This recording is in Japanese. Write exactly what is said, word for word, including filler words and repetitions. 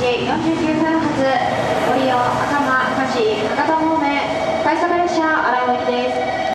よんじゅうきゅうふん発ご利用赤間、香椎、博多方面快速列車荒尾行きです。